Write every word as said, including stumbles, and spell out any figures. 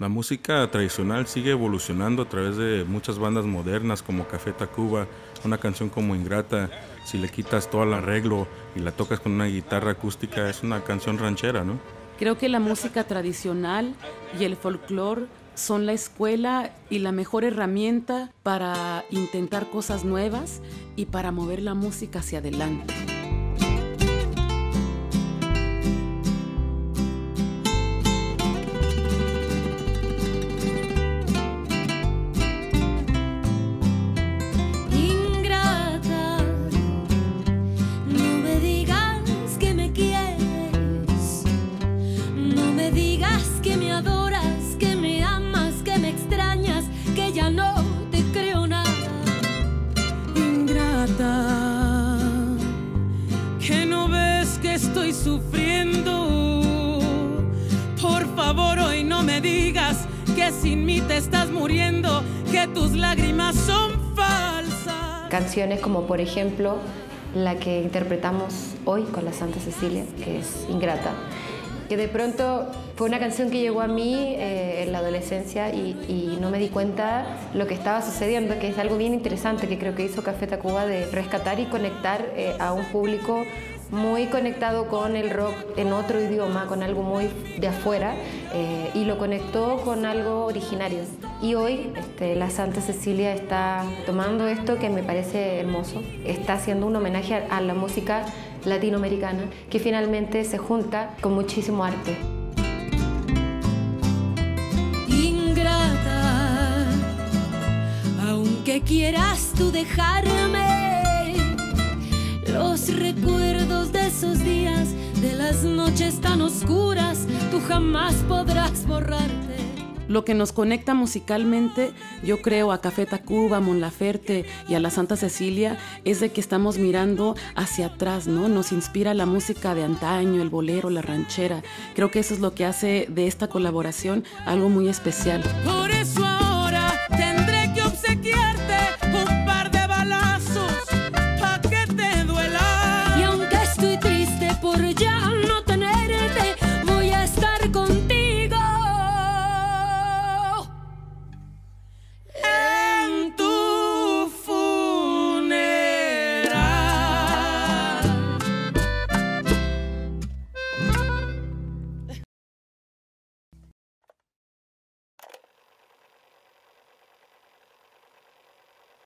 La música tradicional sigue evolucionando a través de muchas bandas modernas como Café Tacuba, una canción como Ingrata, si le quitas todo el arreglo y la tocas con una guitarra acústica, es una canción ranchera, ¿no? Creo que la música tradicional y el folclore son la escuela y la mejor herramienta para intentar cosas nuevas y para mover la música hacia adelante. Que no ves que estoy sufriendo. Por favor, hoy no me digas que sin mí te estás muriendo, que tus lágrimas son falsas. Canciones como, por ejemplo, la que interpretamos hoy con la Santa Cecilia, que es Ingrata, que de pronto fue una canción que llegó a mí eh, en la adolescencia y, y no me di cuenta lo que estaba sucediendo, que es algo bien interesante que creo que hizo Café Tacuba, de rescatar y conectar eh, a un público muy conectado con el rock en otro idioma, con algo muy de afuera, eh, y lo conectó con algo originario. Y hoy este, la Santa Cecilia está tomando esto que me parece hermoso, está haciendo un homenaje a, a la música latinoamericana, que finalmente se junta con muchísimo arte. Ingrata, aunque quieras tú dejarme, los recuerdos de esos días, de las noches tan oscuras, tú jamás podrás borrarte. Lo que nos conecta musicalmente, yo creo, a Café Tacuba, a Mon Laferte y a la Santa Cecilia, es de que estamos mirando hacia atrás, ¿no? Nos inspira la música de antaño, el bolero, la ranchera. Creo que eso es lo que hace de esta colaboración algo muy especial. Por eso